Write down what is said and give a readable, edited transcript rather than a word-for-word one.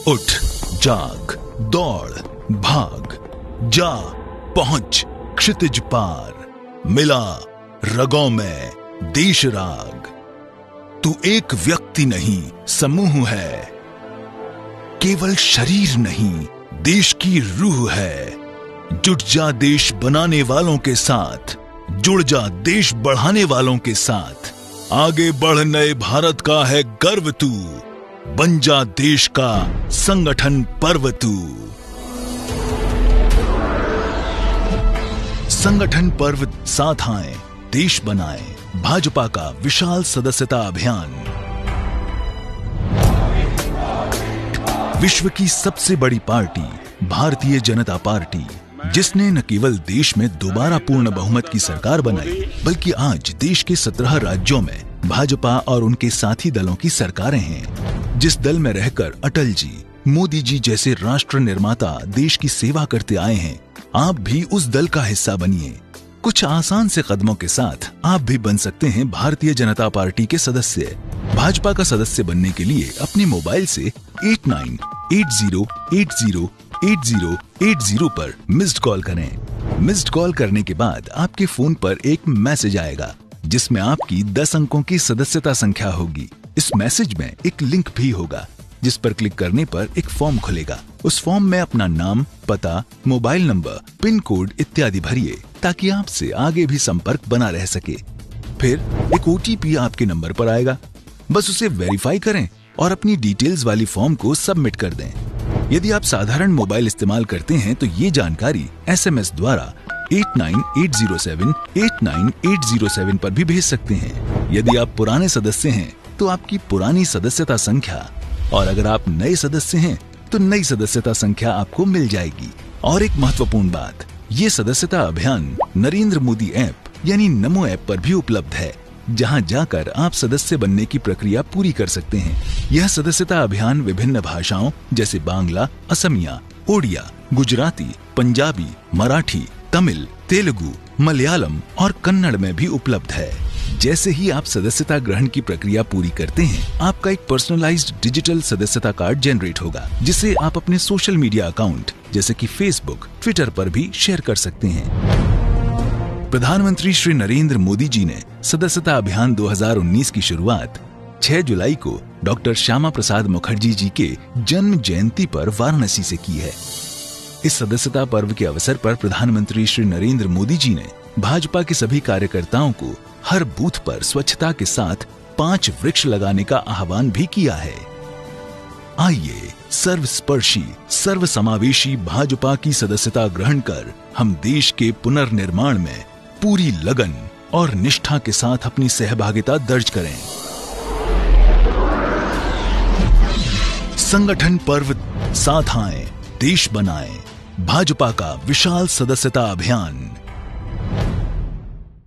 उठ, जाग, दौड़, भाग, जा, पहुंच क्षितिज पार, मिला रगों में देश राग। तू एक व्यक्ति नहीं समूह है, केवल शरीर नहीं देश की रूह है। जुट जा देश बनाने वालों के साथ, जुड़ जा देश बढ़ाने वालों के साथ। आगे बढ़ नए भारत का है गर्व तू, बन जा देश का संगठन पर्व तू। संगठन पर्व साथ आए, देश बनाए, भाजपा का विशाल सदस्यता अभियान। विश्व की सबसे बड़ी पार्टी भारतीय जनता पार्टी, जिसने न केवल देश में दोबारा पूर्ण बहुमत की सरकार बनाई, बल्कि आज देश के 17 राज्यों में भाजपा और उनके साथी दलों की सरकारें हैं। जिस दल में रहकर अटल जी, मोदी जी जैसे राष्ट्र निर्माता देश की सेवा करते आए हैं, आप भी उस दल का हिस्सा बनिए। कुछ आसान से कदमों के साथ आप भी बन सकते हैं भारतीय जनता पार्टी के सदस्य। भाजपा का सदस्य बनने के लिए अपने मोबाइल से 8980808080 पर मिस्ड कॉल करें। मिस्ड कॉल करने के बाद आपके फोन पर एक मैसेज आएगा, जिसमें आपकी 10 अंकों की सदस्यता संख्या होगी। इस मैसेज में एक लिंक भी होगा, जिस पर क्लिक करने पर एक फॉर्म खुलेगा। उस फॉर्म में अपना नाम, पता, मोबाइल नंबर, पिन कोड इत्यादि भरिए, ताकि आपसे आगे भी संपर्क बना रह सके। फिर एक OTP आपके नंबर पर आएगा, बस उसे वेरीफाई करें और अपनी डिटेल्स वाली फॉर्म को सबमिट कर दें। यदि आप साधारण मोबाइल इस्तेमाल करते हैं तो ये जानकारी SMS द्वारा 89807 पर भी भेज सकते हैं। यदि आप पुराने सदस्य हैं तो आपकी पुरानी सदस्यता संख्या, और अगर आप नए सदस्य हैं तो नई सदस्यता संख्या आपको मिल जाएगी। और एक महत्वपूर्ण बात, ये सदस्यता अभियान नरेंद्र मोदी ऐप यानी नमो ऐप पर भी उपलब्ध है, जहां जाकर आप सदस्य बनने की प्रक्रिया पूरी कर सकते हैं। यह सदस्यता अभियान विभिन्न भाषाओं जैसे बांग्ला, असमिया, ओडिया, गुजराती, पंजाबी, मराठी, तमिल, तेलुगु, मलयालम और कन्नड़ में भी उपलब्ध है। जैसे ही आप सदस्यता ग्रहण की प्रक्रिया पूरी करते हैं, आपका एक पर्सनलाइज्ड डिजिटल सदस्यता कार्ड जनरेट होगा, जिसे आप अपने सोशल मीडिया अकाउंट जैसे कि फेसबुक, ट्विटर पर भी शेयर कर सकते हैं। प्रधानमंत्री श्री नरेंद्र मोदी जी ने सदस्यता अभियान 2019 की शुरुआत 6 जुलाई को डॉक्टर श्यामा प्रसाद मुखर्जी जी के जन्म जयंती पर वाराणसी से की है। इस सदस्यता पर्व के अवसर पर प्रधानमंत्री श्री नरेंद्र मोदी जी ने भाजपा के सभी कार्यकर्ताओं को हर बूथ पर स्वच्छता के साथ 5 वृक्ष लगाने का आह्वान भी किया है। आइए सर्वस्पर्शी, सर्वसमावेशी भाजपा की सदस्यता ग्रहण कर हम देश के पुनर्निर्माण में पूरी लगन और निष्ठा के साथ अपनी सहभागिता दर्ज करें। संगठन पर्व साथ आए, देश बनाएं, भाजपा का विशाल सदस्यता अभियान।